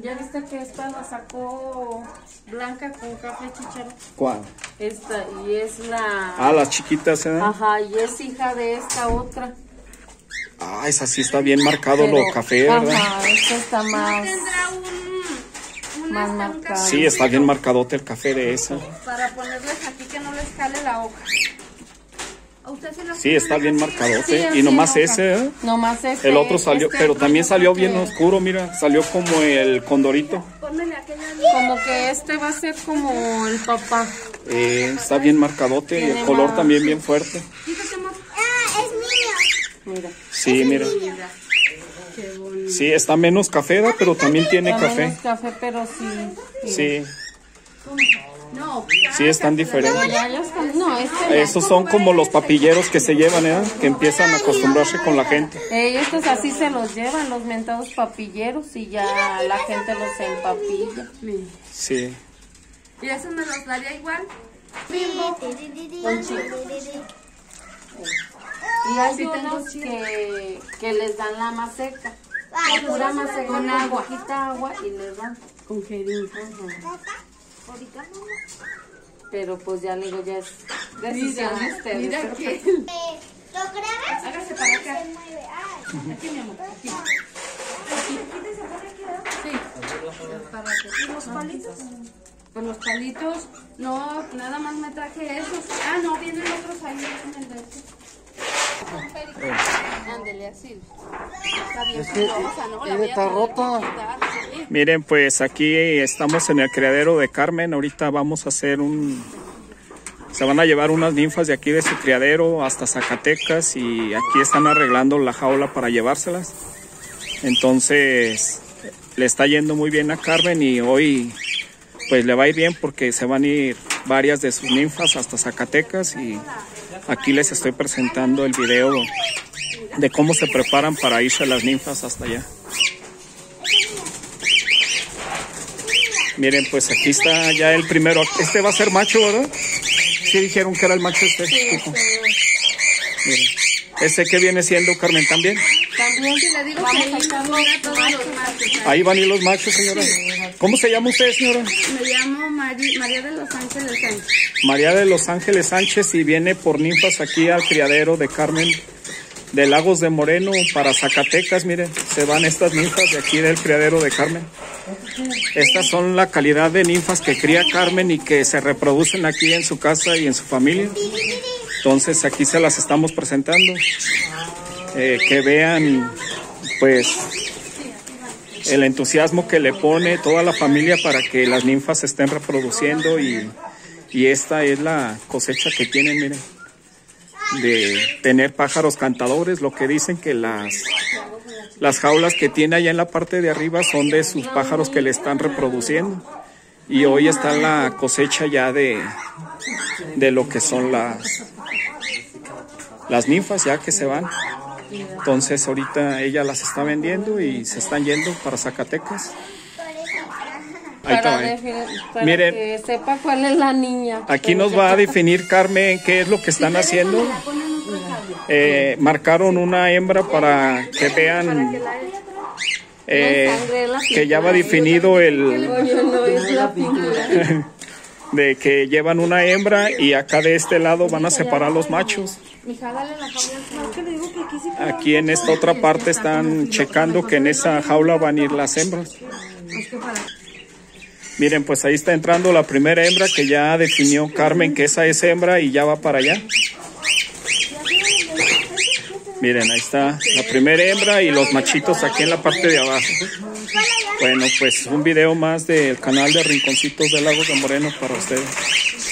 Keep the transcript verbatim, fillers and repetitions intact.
¿Ya viste que esta la sacó blanca con café chícharo? ¿Cuál? Esta, y es la... Ah, las chiquitas, ¿eh? Ajá, y es hija de esta otra. Ah, esa sí está bien marcado. Pero, lo café, ¿verdad? Ajá, esta está más... Tendrá un, más un marcado. Sí, está bien marcadote el café de esa. para ponerles aquí que no les cale la hoja. ¿A usted se lo Sí, está bien marcadote. Sí, así y nomás en ese, ¿eh? Nomás ese. El otro salió, este pero otro también yo salió creo bien que- oscuro, mira. Salió como el condorito. Pónmele aquella. Como que este va a ser como el papá. Eh, está bien marcadote y el Tiene color más- también bien fuerte. Ah, es mío. Mira. Sí, mira. Sí, está menos café, ¿verdad? Pero también tiene Está café. menos café, pero sí. mira. Sí, No, sí están diferentes. Ya, ya está. No, este no. Esos son como los papilleros que se llevan, ¿eh? Que empiezan a acostumbrarse con la gente. Eh, estos así se los llevan, los mentados papilleros, y ya la gente los empapilla. Sí. ¿y eso me los daría igual? Con chicos. Y hay unos que, que les dan la maseca. La pura maseca con agua. Poquita agua y les dan. Con jeringa. Pero pues ya le digo, ya es decisión de ustedes. Mira Pero que... ¿Lo grabas? Hágase para acá. Se mueve. Ay. Aquí, mi amor, aquí. Sí. Para que... ¿Y los palitos? Pues los palitos, no, nada más me traje esos. Ah, no, vienen otros ahí en el de este. Ándele así. Está bien, filosa, ¿no? La voy a tener que quitar, sí. Miren, pues aquí estamos en el criadero de Carmen. Ahorita vamos a hacer un... Se van a llevar unas ninfas de aquí de su criadero hasta Zacatecas y aquí están arreglando la jaula para llevárselas. Entonces, le está yendo muy bien a Carmen y hoy pues le va a ir bien porque se van a ir varias de sus ninfas hasta Zacatecas y aquí les estoy presentando el video de cómo se preparan para irse las ninfas hasta allá. Miren, pues aquí está ya el primero. Este va a ser macho, ¿verdad? Sí dijeron que era el macho este. Tipo. Miren. ¿Ese que viene siendo, Carmen, también? también Si le digo vamos que a ahí echar mira los todos los machos. Ahí van a ir los machos, señora. ¿Cómo se llama usted, señora? Me llamo Mari- María de los Ángeles Sánchez. María de los Ángeles Sánchez y viene por ninfas aquí al criadero de Carmen de Lagos de Moreno para Zacatecas. Miren, se van estas ninfas de aquí del criadero de Carmen. Estas son la calidad de ninfas que cría Carmen y que se reproducen aquí en su casa y en su familia. Entonces aquí se las estamos presentando. Eh, que vean pues el entusiasmo que le pone toda la familia para que las ninfas se estén reproduciendo y, y esta es la cosecha que tienen, miren, de tener pájaros cantadores. Lo que dicen que las las jaulas que tiene allá en la parte de arriba son de sus pájaros que le están reproduciendo y hoy está la cosecha ya de de lo que son las las ninfas ya que se van. Entonces ahorita ella las está vendiendo y se están yendo para Zacatecas. Ahí está, para, ¿eh? defi- para Miren. que sepa cuál es la niña. Aquí Pero nos ya- va a definir Carmen qué es lo que están haciendo. Eh, marcaron una hembra para que vean eh, que ya va definido el Oye, no es la pintura. de que llevan una hembra y acá de este lado van a separar los machos. Mija, dale la jaula. Que le digo que aquí sí. Aquí en esta otra parte están checando que en esa jaula van a ir las hembras. Miren, pues ahí está entrando la primera hembra que ya definió Carmen que esa es hembra y ya va para allá. Miren, ahí está la primera hembra y los machitos aquí en la parte de abajo. Bueno, pues un video más del canal de Rinconcitos de Lagos de Moreno para ustedes.